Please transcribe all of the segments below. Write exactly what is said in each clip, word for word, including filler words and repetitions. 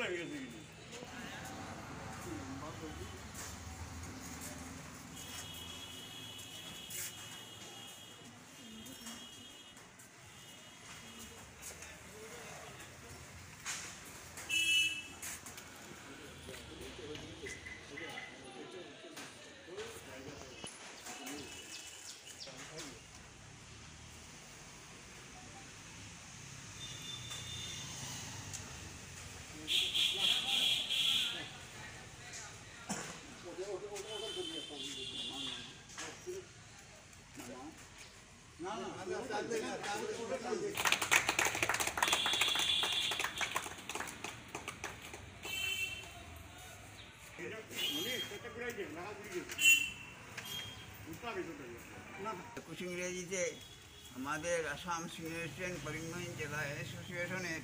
कुछ इंग्रेजीते हमारे Assam senior student Karimganj जिला एसोसिएशনের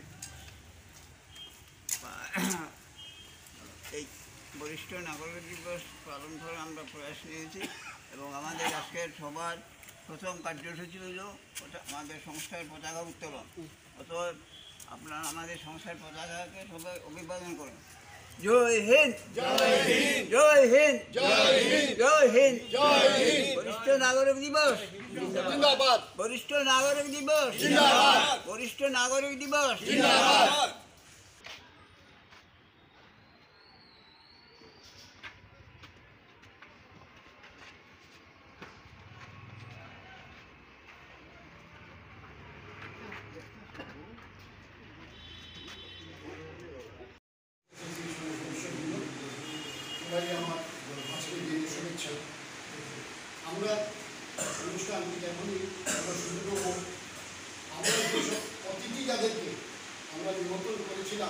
এই বরিষ্ঠ নাগরিক দিবস পালন করে আমরা প্রয়াস নিয়েছি এবং আমাদের আজকের সবার প্রথম কার্যসূচি হল আমাদের সংস্থার পতাকা উত্তোলন। অতএব আপনারা আমাদের সংস্থার পতাকাকে সবাই অভিবাদন করুন। জয় হিন্দ, জয় হিন্দ, জয় হিন্দ, জয় হিন্দ, জয় হিন্দ, জয় হিন্দ। বরিষ্ঠ নাগরিক দিবস জিন্দাবাদ, বরিষ্ঠ নাগরিক দিবস জিন্দাবাদ, বরিষ্ঠ নাগরিক দিবস জিন্দাবাদ। আমার আজকের দিনের শুভেচ্ছা। আমরা অনুষ্ঠানটি যখনই আমরা শুরু করব, আমরা যেসব অতিথি যাদেরকে আমরা নিমন্ত্রণ করেছিলাম,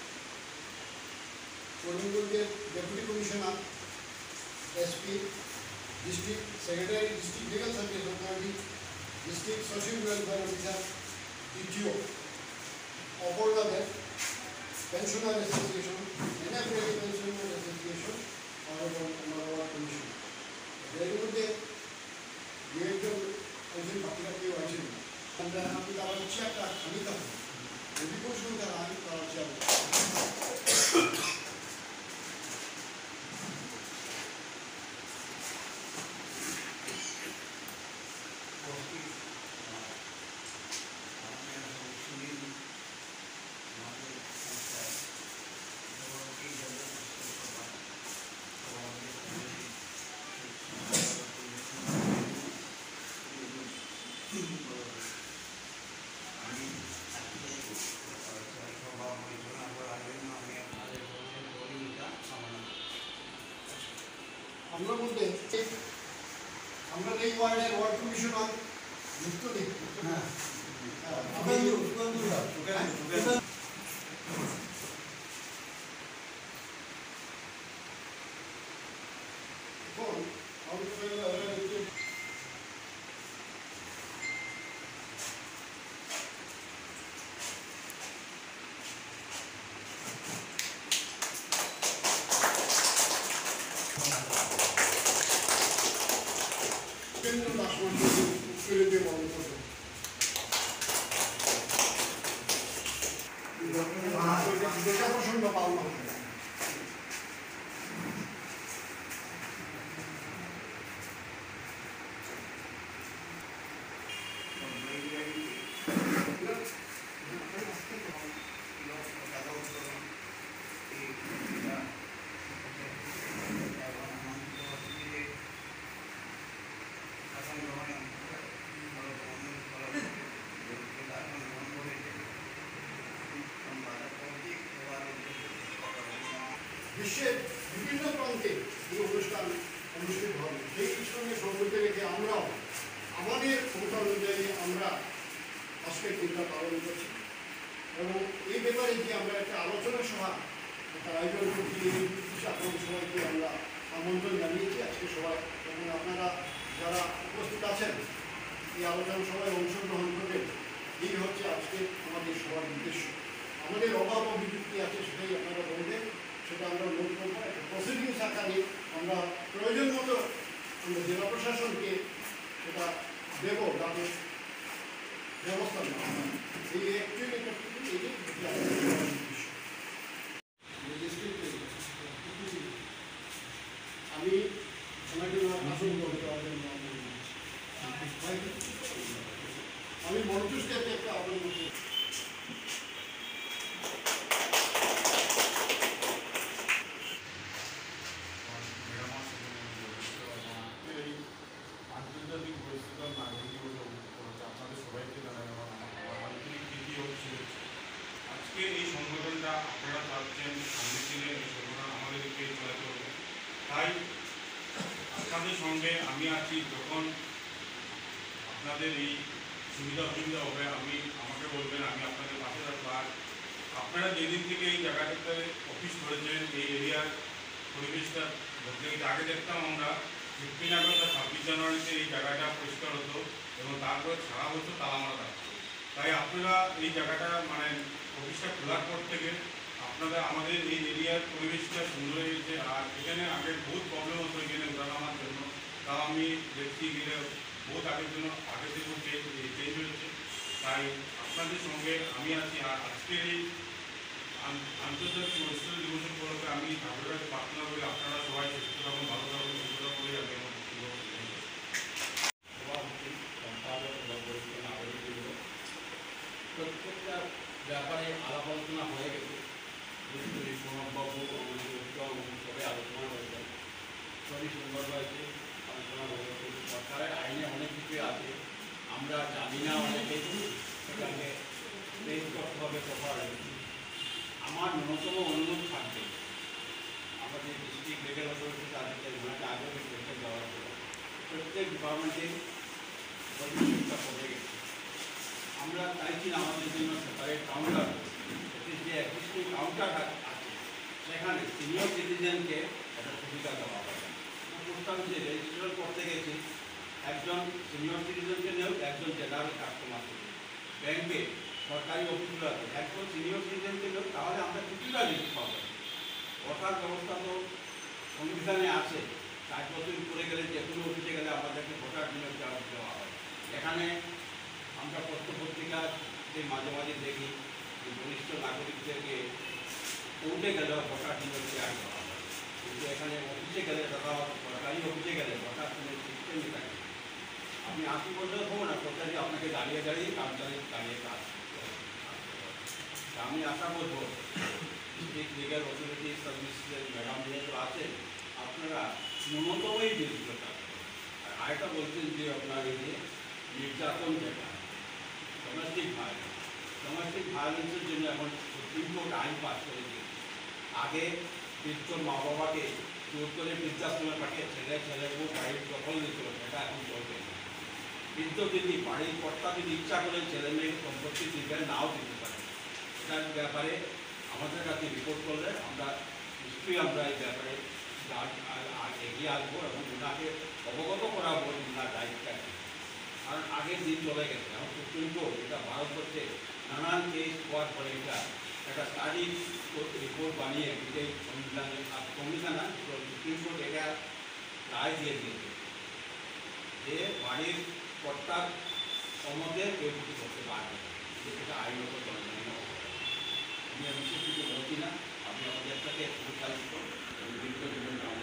করিমগঞ্জের deputy commissioner, SP, district secretary, district legal service authority, district social welfare officer, DTO, অপরদাদের, pensioner association, NFL pensioner association এবং আমার কমিশন, এর মধ্যে দু একজন একজন বাকিরা কেউ আছেন। আমরা আমি তারা হচ্ছে একটা খানিতা অধিকর্ষণ তারা আমি তারা হচ্ছে আমরা বলতে আমরা এই ওয়ার্ডের ওয়ার্ড কমিশনার যুক্ত নেই। হ্যাঁ প্রসন্ন পাওনা বিশ্বের বিভিন্ন প্রান্তে এই অনুষ্ঠান অনুষ্ঠিত হবে। সেই সঙ্গে সম্পর্কে রেখে আমরাও আমাদের ক্ষমতা অনুযায়ী আমরা আজকের দিনটা পালন করছি এবং এই ব্যাপারে যে আমরা একটা আলোচনা সভা একটা আয়োজন করছি, এই আপনাদের সবাইকে আমরা আমন্ত্রণ জানিয়েছি আজকে সবাই এবং আপনারা যারা উপস্থিত আছেন এই আলোচনা সভায় অংশগ্রহণ করবেন। এই হচ্ছে আজকে আমাদের সবার উদ্দেশ্য। আমাদের অভাব অভিযুক্তি আছে সেটাই আপনারা বলবেন, সেটা আমরা নোট করবো। একটা প্রসিডিংস আকারে আমরা প্রয়োজন মতো আমরা জেলা প্রশাসনকে সেটা দেব, তাদের ব্যবস্থা নেওয়া। এই অ্যাকচুয়ালি এটা শুভেচ্ছা। আজকে এই সংগঠনটা আপনারা চাচ্ছেন সামনের দিনে এই সংগঠন আমাদেরকে চালাতে হবে, তাই আপনাদের সঙ্গে আমি আছি। যখন আপনাদের এই সুবিধা অসুবিধা হবে আমি আমাকে বলবেন, আমি আপনাদের পাশে থাকবো। আর আপনারা যেদিন থেকে এই জায়গাটাতে অফিস করেছেন, এই এরিয়ার পরিবেশটা বদলে গেছে। আগে দেখতাম আমরা ফিফটিন আগস্ট আর ছাব্বিশ জানুয়ারিতে এই জায়গাটা পরিষ্কার হতো এবং তারপরে সারা বছর তালা মারা থাকতো। তাই আপনারা এই জায়গাটা মানে অফিসটা খোলার পর থেকে আপনারা আমাদের এই এরিয়ার পরিবেশটা সুন্দর হয়ে গেছে। আর এখানে আগে বহুত প্রবলেম হতো এখানে ওঠানামার জন্য, তাও আমি দেখছি গেলে বহুত আগের জন্য আগের থেকে চেঞ্জ হয়েছে। তাই আপনাদের সঙ্গে আমি আছি। আর আজকের এই আন্তর্জাতিক পরিস্থিতি দিবস উপলক্ষে আমি ঠাকুরের কাছে প্রার্থনা করি আপনারা সবাই সুস্থ থাকুন, ভালো থাকুন, সুস্থ করে আমি আমার সভাপতি সম্পাদক এবং বরিষ্ঠ নাগরিকবৃন্দ, প্রত্যেকটা ব্যাপারে আলাপ আলোচনা হয়ে গেছে। নিশ্চয়ই প্রণববাবু আমাদের উত্তম সবাই আলোচনা হয়েছে, খুবই সুন্দর হয়েছে আলোচনা হয়েছে। সরকারের আইনে অনেক কিছু আছে, আমরা জানি না অনেকে, সেটাকে পেশ করতে হবে সবার। আমার ন্যূনতম অনুরোধ থাকবে আমাদের ডিস্ট্রিক্ট লিগ্যাল অথরিটি তাদেরকে ওনাকে আগেও দেখে দেওয়ার জন্য প্রত্যেক ডিপার্টমেন্টে পরিবেশটা পড়ে গেছে। আমরা চাইছি না আমাদের জন্য সেপারেট কাউন্টার, যে এক্সিস্টিং কাউন্টার আছে সেখানে সিনিয়র সিটিজেনকে একটা সুবিধা দেওয়া হবে। প্রস্তাব যে রেজিস্ট্রেশন করতে গেছি, একজন সিনিয়র সিটিজেনকে নেও, একজন জেনারেল কাস্টমার নেও। ব্যাংকে সরকারি অফিসগুলো আছে, একজন সিনিয়র সিটিজেনকে নেও, তাহলে আমরা কিছুটা রিস্ক পাবো। ওঠার ব্যবস্থা তো সংবিধানে আছে, ষাট বছর উপরে গেলে যে কোনো অফিসে গেলে আমাদেরকে ভোটার জন্য চার্জ দেওয়া হয়। এখানে আমরা পত্রপত্রিকা যে মাঝে মাঝে দেখি যে বরিষ্ঠ নাগরিকদেরকে কোর্টে গেলেও ভোটার জন্য চার্জ দেওয়া হয়, কিন্তু এখানে অফিসে গেলে দাদা সরকারি অফিসে গেলে ভোটার জন্য সিস্টেমই থাকে। আপনি আশি বছর হবো না সরকারি আপনাকে দাঁড়িয়ে দাঁড়িয়ে কাউন্টারে দাঁড়িয়ে কাজ করতে হবে। আমি আশা করবো ডিস্ট্রিক্ট লিগ্যাল অথরিটি সার্ভিসের ম্যাডাম যেহেতু আছেন, আপনারা ন্যূনতম এই জিনিসগুলো থাকবে। আর আরেকটা বলছেন যে আপনার এই যে নির্যাতন যেটা ডোমেস্টিক ভায়োলেন্স, ডোমেস্টিক ভায়োলেন্সের জন্য এখন সুপ্রিম কোর্ট আইন পাস করে দিয়েছে। আগে বৃদ্ধ মা বাবাকে জোর করে বৃদ্ধাশ্রমে পাঠিয়ে ছেলে ছেলেকেও বাড়ির দখল দিতে হবে, এটা এখন চলবে না। বৃদ্ধ যদি বাড়ির কর্তা যদি ইচ্ছা করে ছেলে মেয়ের সম্পত্তি দিবে, নাও দিতে পারে। এটার ব্যাপারে আমাদের কাছে রিপোর্ট করলে আমরা নিশ্চয়ই আমরা এই ব্যাপারে এগিয়ে আসবো এবং ওনাকে অবগত করাবো ওনার দায়িত্বটা। কারণ আগের দিন চলে গেছে, এখন সুপ্রিম কোর্ট এটা ভারতবর্ষে নানান কেস হওয়ার পরে এটা একটা স্টাডি রিপোর্ট বানিয়ে এই সংবিধানে সংবিধান সুপ্রিম কোর্ট এটা রায় দিয়ে দিয়েছে যে বাড়ির কর্তার সম্বন্ধে কেউ কিছু করতে পারবে, সেটা আইনত দণ্ডনীয় হবে। আমি বিশেষ কিছু বলছি না, আপনি আমাদের সাথে পরিচালিত এবং দীর্ঘ জীবন